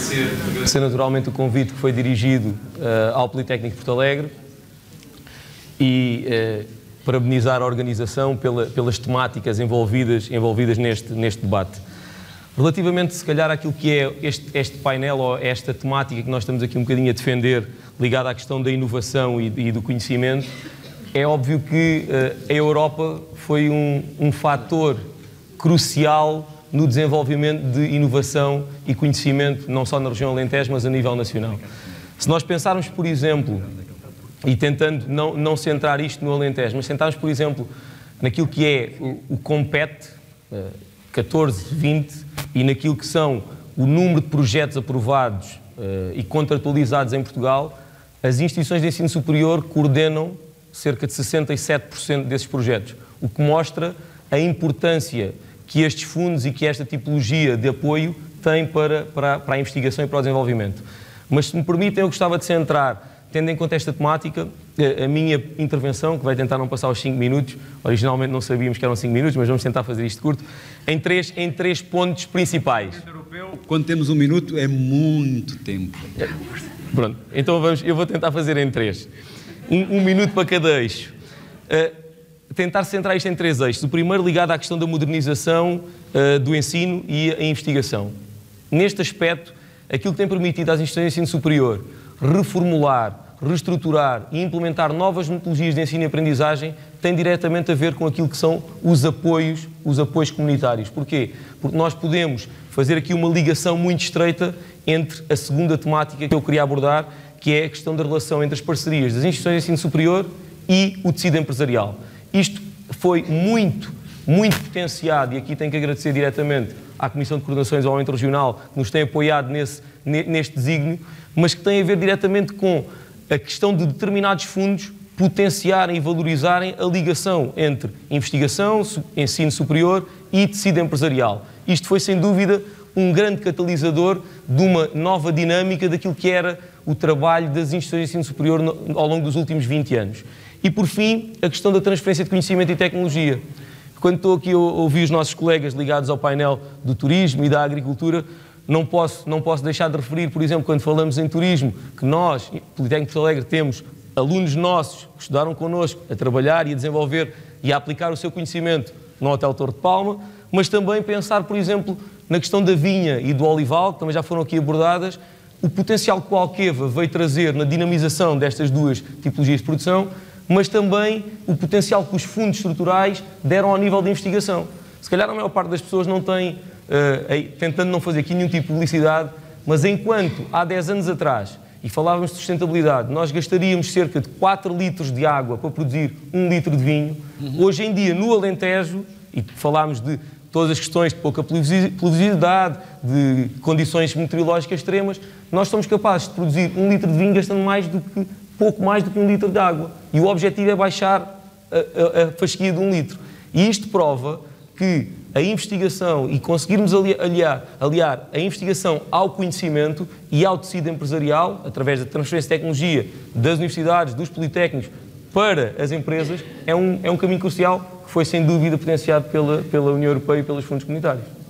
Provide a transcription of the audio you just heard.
agradecer naturalmente o convite que foi dirigido ao Politécnico de Porto Alegre e parabenizar a organização pelas temáticas envolvidas neste debate. Relativamente, se calhar, àquilo que é este painel ou esta temática que nós estamos aqui um bocadinho a defender, ligada à questão da inovação e do conhecimento, é óbvio que a Europa foi um fator crucial no desenvolvimento de inovação e conhecimento, não só na região Alentejo, mas a nível nacional. Se nós pensarmos, por exemplo, e tentando não centrar isto no Alentejo, mas centrarmos, por exemplo, naquilo que é o COMPET 14-20 e naquilo que são o número de projetos aprovados e contratualizados em Portugal, as instituições de ensino superior coordenam cerca de 67% desses projetos, o que mostra a importância que estes fundos e que esta tipologia de apoio têm para a investigação e para o desenvolvimento. Mas, se me permitem, eu gostava de centrar, tendo em conta esta temática, a minha intervenção, que vai tentar não passar os 5 minutos, originalmente não sabíamos que eram 5 minutos, mas vamos tentar fazer isto curto, em três pontos principais. Quando temos 1 minuto, é muito tempo. Pronto, então eu vou tentar fazer em 3. Um minuto para cada eixo. Tentar centrar isto em 3 eixos. O primeiro ligado à questão da modernização do ensino e a investigação. Neste aspecto, aquilo que tem permitido às instituições de ensino superior reformular, reestruturar e implementar novas metodologias de ensino e aprendizagem tem diretamente a ver com aquilo que são os apoios comunitários. Porquê? Porque nós podemos fazer aqui uma ligação muito estreita entre a segunda temática que eu queria abordar, que é a questão da relação entre as parcerias das instituições de ensino superior e o tecido empresarial. Isto foi muito potenciado, e aqui tenho que agradecer diretamente à Comissão de Coordenação e Desenvolvimento Regional, que nos tem apoiado neste desígnio, mas que tem a ver diretamente com a questão de determinados fundos potenciarem e valorizarem a ligação entre investigação, ensino superior e tecido empresarial. Isto foi, sem dúvida, um grande catalisador de uma nova dinâmica daquilo que era o trabalho das instituições de ensino superior ao longo dos últimos 20 anos. E, por fim, a questão da transferência de conhecimento e tecnologia. Quando estou aqui a ouvir os nossos colegas ligados ao painel do turismo e da agricultura, não posso deixar de referir, por exemplo, quando falamos em turismo, que nós, Politécnico de Porto Alegre, temos alunos nossos que estudaram connosco a trabalhar e a desenvolver e a aplicar o seu conhecimento no Hotel Torre de Palma, mas também pensar, por exemplo, na questão da vinha e do olival, que também já foram aqui abordadas, o potencial que o Alqueva veio trazer na dinamização destas duas tipologias de produção, mas também o potencial que os fundos estruturais deram ao nível de investigação. Se calhar a maior parte das pessoas não tem, tentando não fazer aqui nenhum tipo de publicidade, mas enquanto há 10 anos atrás, e falávamos de sustentabilidade, nós gastaríamos cerca de 4 litros de água para produzir 1 litro de vinho, hoje em dia no Alentejo, e falámos de todas as questões de pouca pluviosidade, de condições meteorológicas extremas, nós somos capazes de produzir 1 litro de vinho gastando pouco mais do que 1 litro de água. E o objetivo é baixar a fasquia de 1 litro. E isto prova que a investigação e conseguirmos aliar a investigação ao conhecimento e ao tecido empresarial, através da transferência de tecnologia das universidades, dos politécnicos, para as empresas, é um caminho crucial que foi, sem dúvida, potenciado pela União Europeia e pelos fundos comunitários.